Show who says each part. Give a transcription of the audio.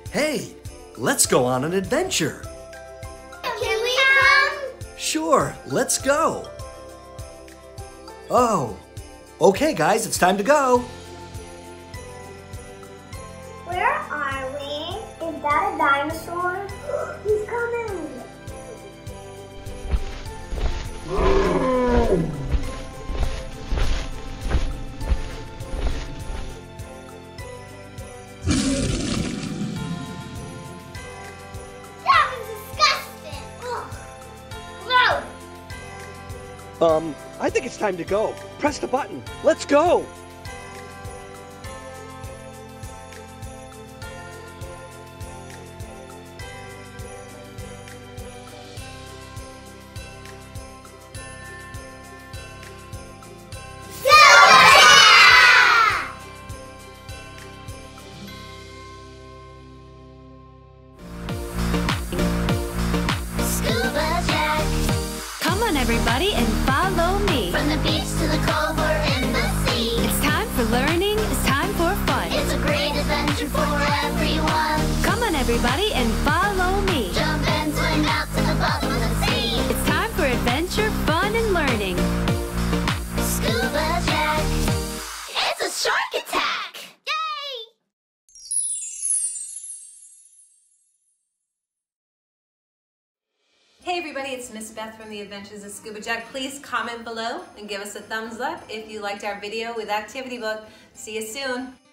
Speaker 1: Hey, let's go on an adventure.
Speaker 2: Can we come?
Speaker 1: Sure, let's go. Oh, okay guys, it's time to go.
Speaker 2: Where are we? Is that a dinosaur? He's coming. That was disgusting. Ugh. Gross.
Speaker 1: I think it's time to go. Press the button. Let's go.
Speaker 3: Scuba Jack.
Speaker 4: Come on, everybody, and follow me.
Speaker 3: From the beach to the cove or in the sea.
Speaker 4: It's time for learning. It's time for fun.
Speaker 3: It's a great adventure for everyone.
Speaker 4: Come on, everybody, and follow me.
Speaker 3: Jump and swim out to the bottom of the sea.
Speaker 4: It's time for adventure, fun, and learning.
Speaker 3: Scuba Jack. It's a shark attack. Yay!
Speaker 5: Hey everybody, it's Miss Beth from the Adventures of Scuba Jack. Please comment below and give us a thumbs up if you liked our video with Activity Book. See you soon.